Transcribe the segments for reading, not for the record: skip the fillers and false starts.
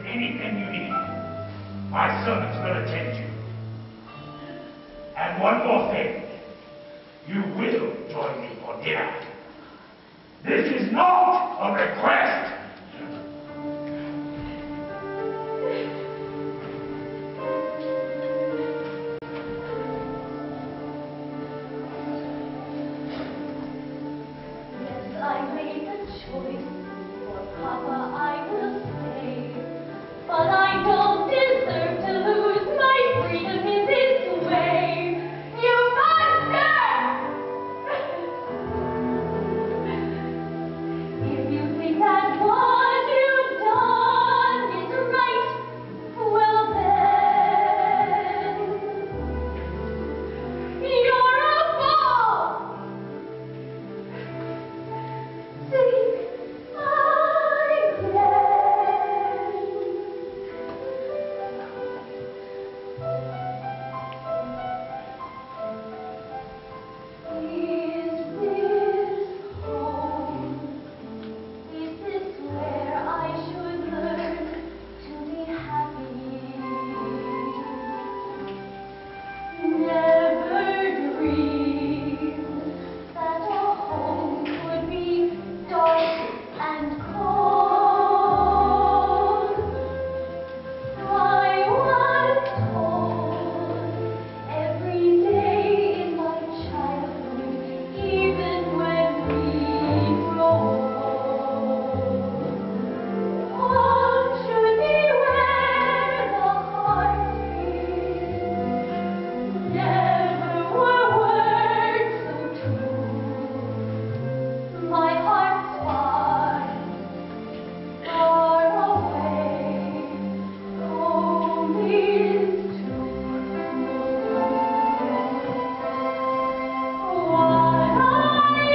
anything you need, my servants will attend you. And one more thing. You will join me for dinner. This is not a request. Yes, I made the choice. For Papa, I will stay. But I don't deserve to lose my freedom in this way. You monster! If you think that what you've done is right, well then, you're a fool! See, I'm dead. Is this home? Is this where I should learn to be happy? Never dreamed that a home could be dark and cold. I was told every day in my childhood, even when we grow old, home should be where the heart beats. Never were words so true. My heart's far away. Home is what I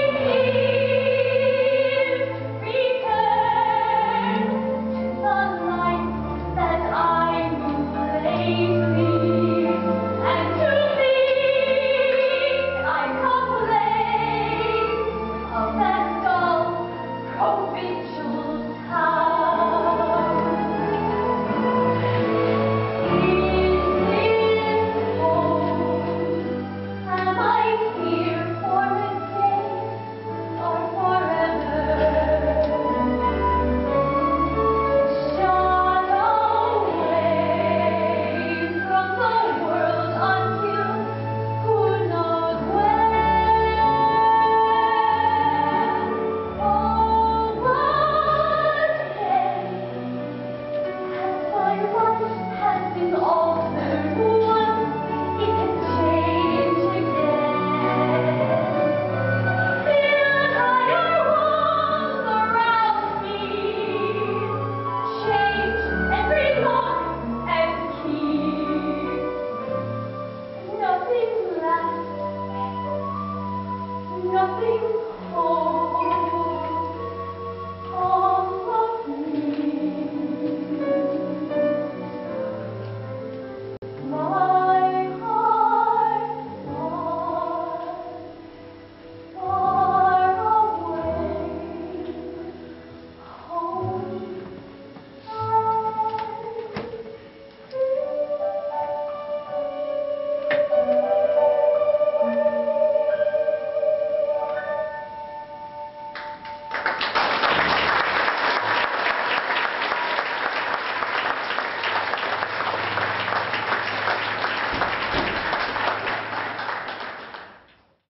keep. Return to the life that I knew lately, and to me I complain of that dull provincial town. Is this home? Am I here for a day or forever? Shut away from the world until who knows when? Oh, but then, has my life has been all